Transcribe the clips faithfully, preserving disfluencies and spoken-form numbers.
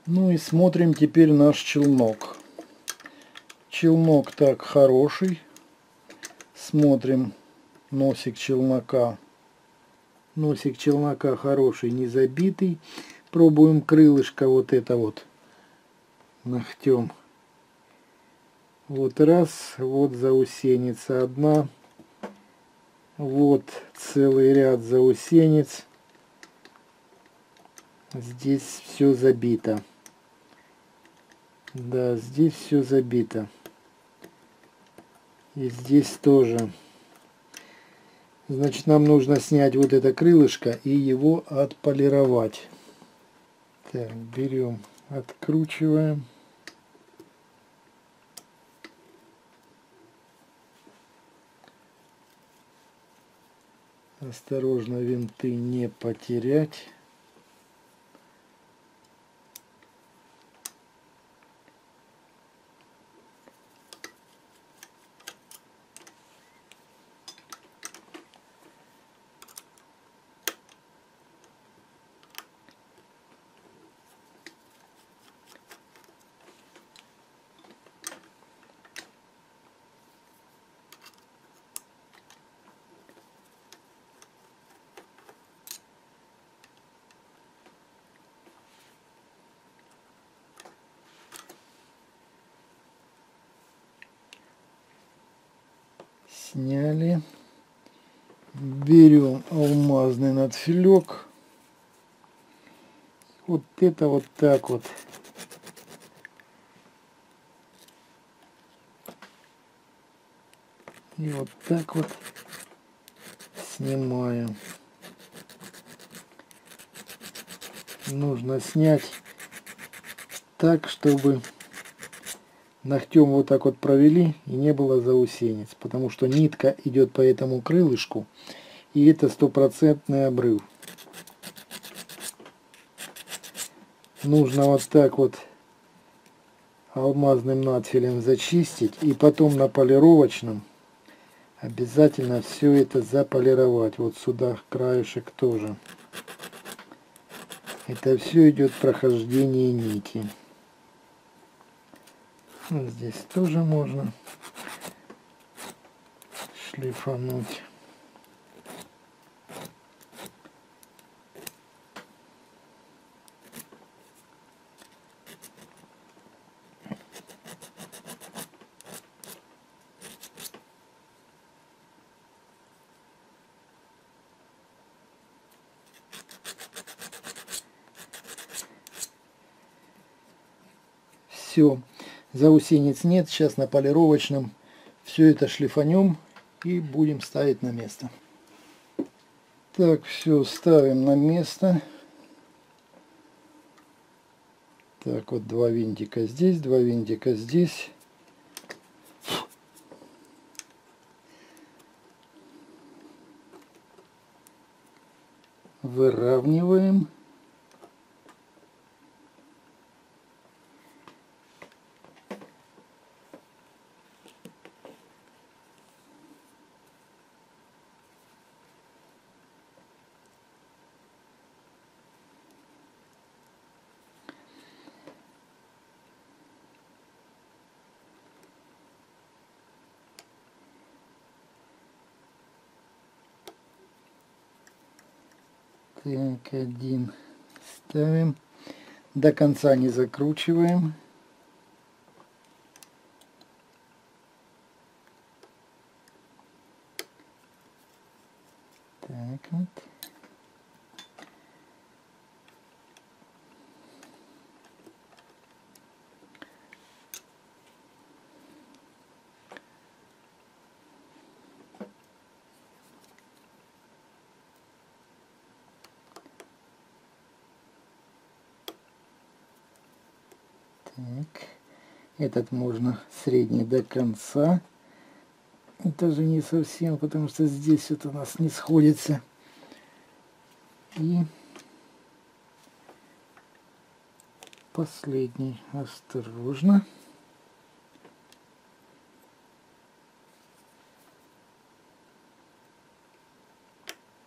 Ну и смотрим теперь наш челнок. Челнок так хороший. Смотрим носик челнока. Носик челнока хороший, не забитый. Пробуем крылышко вот это вот ногтем. Вот раз, вот заусеница одна. Вот целый ряд заусениц. Здесь все забито. Да, здесь все забито. И здесь тоже. Значит, нам нужно снять вот это крылышко и его отполировать. Так, берем, откручиваем. Осторожно, винты не потерять. Сняли. Берем алмазный надфилек. Вот это вот так вот. И вот так вот снимаем. Нужно снять так, чтобы ногтем вот так вот провели и не было заусенец, потому что нитка идет по этому крылышку, и это стопроцентный обрыв. Нужно вот так вот алмазным надфилем зачистить и потом на полировочном обязательно все это заполировать. Вот сюда краешек тоже. Это все идет прохождение нити. Вот здесь тоже можно шлифануть. Все, заусенец нет, сейчас на полировочном все это шлифанем и будем ставить на место. Так, все, ставим на место. Так, вот два винтика здесь, два винтика здесь. Выравниваем. Так, один ставим. До конца не закручиваем. Так вот. Так. Этот можно средний до конца. Это же не совсем, потому что здесь это у нас не сходится. И последний осторожно.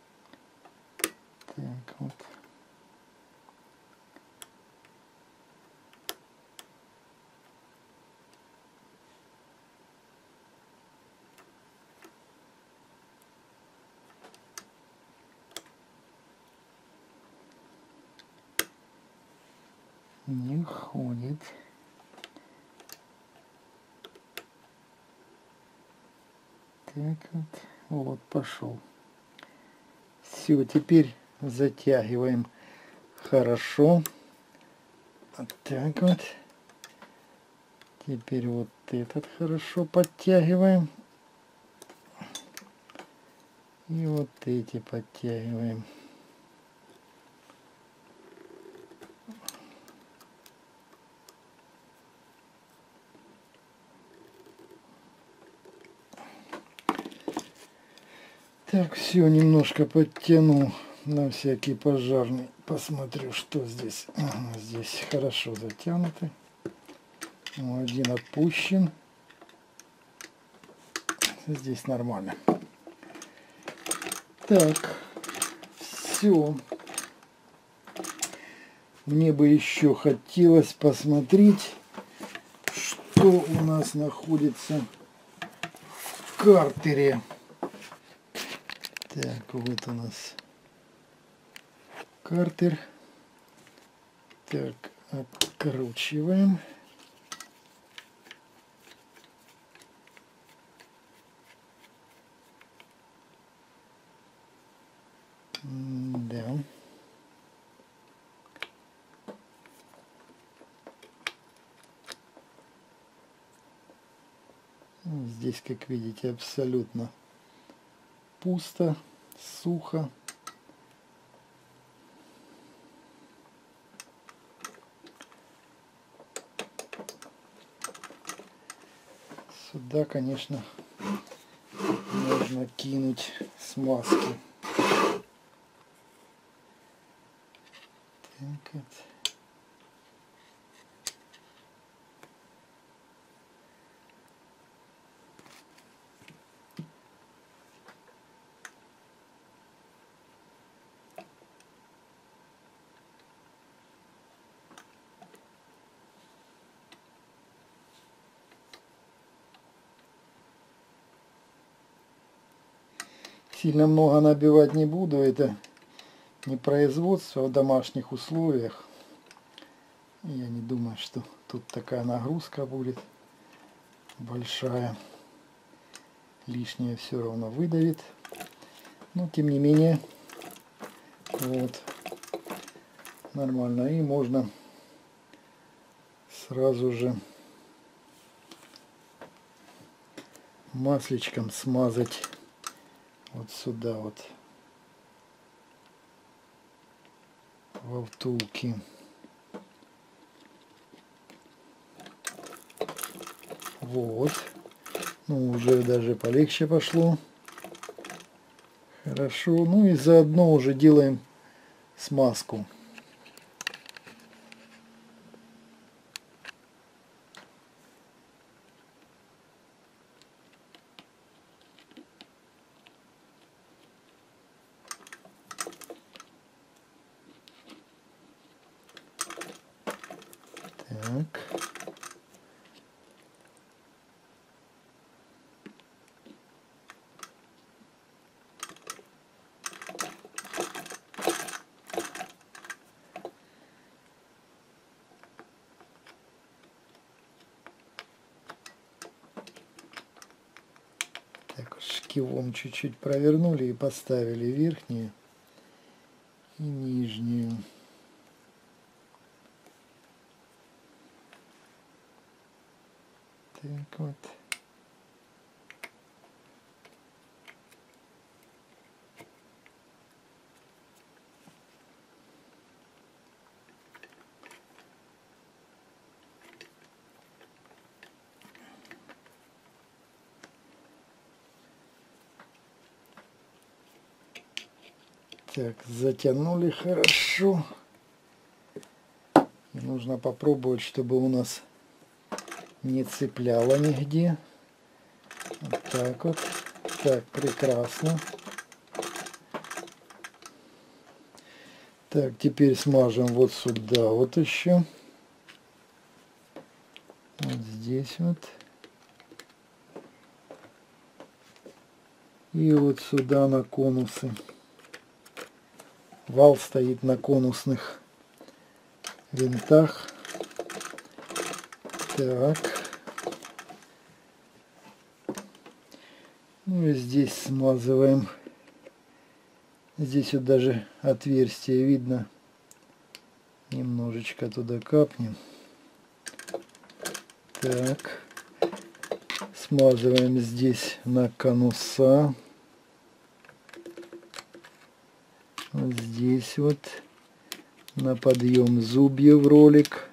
Так вот. не ходит. Так вот, вот пошел. Все, теперь затягиваем хорошо. Вот так вот. Теперь вот этот хорошо подтягиваем. И вот эти подтягиваем. Так, все, немножко подтянул на всякий пожарный. Посмотрю, что здесь. Ага, здесь хорошо затянуты. Ну, один отпущен. Здесь нормально. Так, все. Мне бы еще хотелось посмотреть, что у нас находится в картере. Так, вот у нас картер. Так, откручиваем. Да. Здесь, как видите, абсолютно пусто, сухо. Сюда, конечно, можно кинуть смазки. Так вот. Сильно много набивать не буду, это не производство в домашних условиях. Я не думаю, что тут такая нагрузка будет большая. Лишнее все равно выдавит. Но тем не менее, вот, нормально. И можно сразу же масличком смазать вот сюда вот во втулки. Вот. Ну, уже даже полегче пошло. Хорошо. Ну и заодно уже делаем смазку. Так. Так, шкивом чуть-чуть провернули и поставили верхнюю и нижнюю. Так вот. Так, затянули хорошо. И нужно попробовать, чтобы у нас не цепляло нигде. Вот так вот. Так, прекрасно. Так, теперь смажем вот сюда вот еще. Вот здесь вот. И вот сюда на конусы. Вал стоит на конусных винтах. Так. Ну и здесь смазываем. Здесь вот даже отверстие видно. Немножечко туда капнем. Так. Смазываем здесь на конуса. Вот здесь вот на подъем зубьев ролик.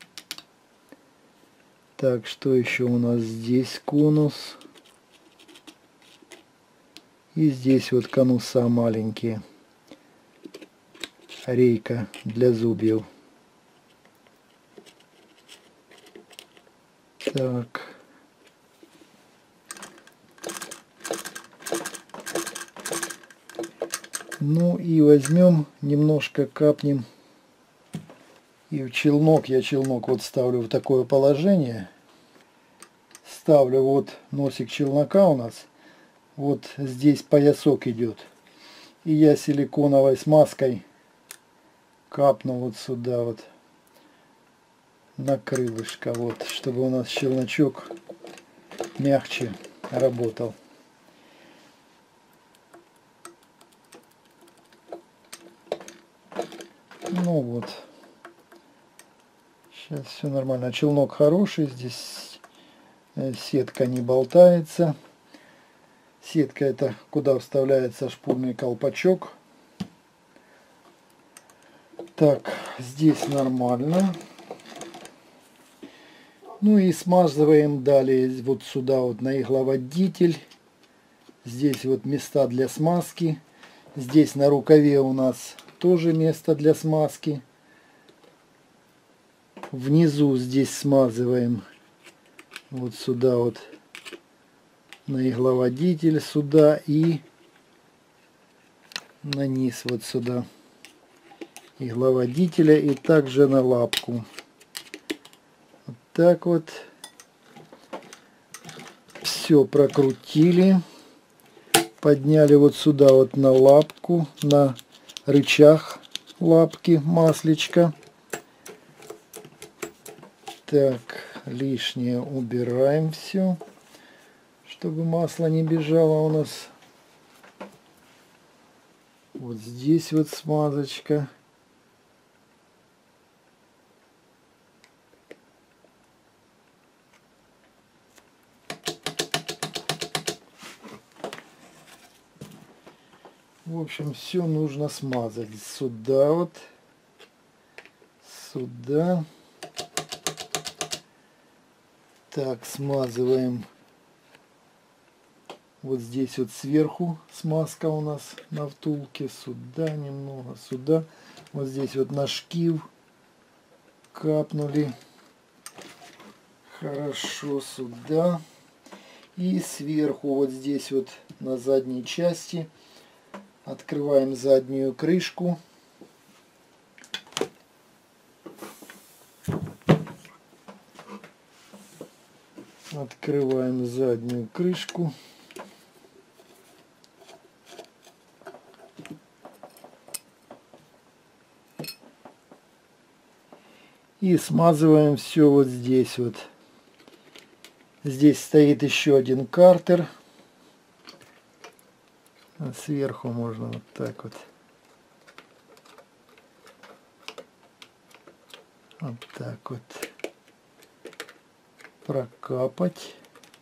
Так, что еще у нас здесь конус. И здесь вот конуса маленькие. Рейка для зубьев. Так. Ну и возьмем, немножко капнем. И в челнок, я челнок вот ставлю в такое положение. Ставлю вот носик челнока у нас. Вот здесь поясок идет. И я силиконовой смазкой капну вот сюда вот. На крылышко, вот, чтобы у нас челночок мягче работал. Ну вот. Сейчас все нормально. Челнок хороший, здесь сетка не болтается. Сетка — это куда вставляется шпульный колпачок. Так, здесь нормально. Ну и смазываем далее вот сюда вот на игловодитель. Здесь вот места для смазки. Здесь на рукаве у нас тоже место для смазки. Внизу здесь смазываем вот сюда вот на игловодитель сюда и на низ вот сюда игловодителя и также на лапку. Вот так вот все прокрутили, подняли вот сюда вот на лапку, на рычаг лапки маслечко. Так, лишнее убираем все, чтобы масло не бежало у нас. Вот здесь вот смазочка. В общем, все нужно смазать. Сюда вот, сюда. Так, смазываем. Вот здесь вот сверху смазка у нас на втулке. Сюда немного, сюда. Вот здесь вот на шкив капнули. Хорошо, сюда. И сверху вот здесь вот на задней части открываем заднюю крышку. Открываем заднюю крышку. И смазываем все вот здесь вот. Здесь стоит еще один картер. А сверху можно вот так вот. Вот так вот прокапать.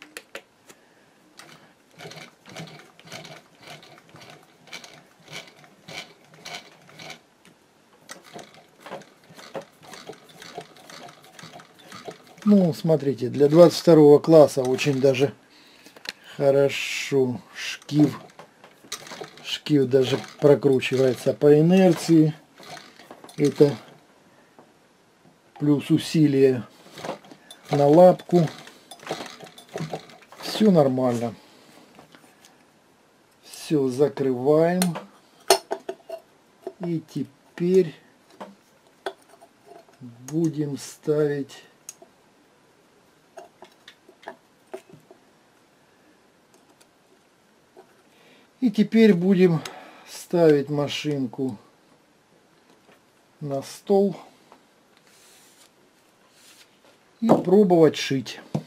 Ну, смотрите, для двадцать второго класса очень даже хорошо. Шкив. Шкив даже прокручивается по инерции. Это плюс усилие на лапку. Все нормально. Все закрываем. И теперь будем ставить И теперь будем ставить машинку на стол и пробовать шить.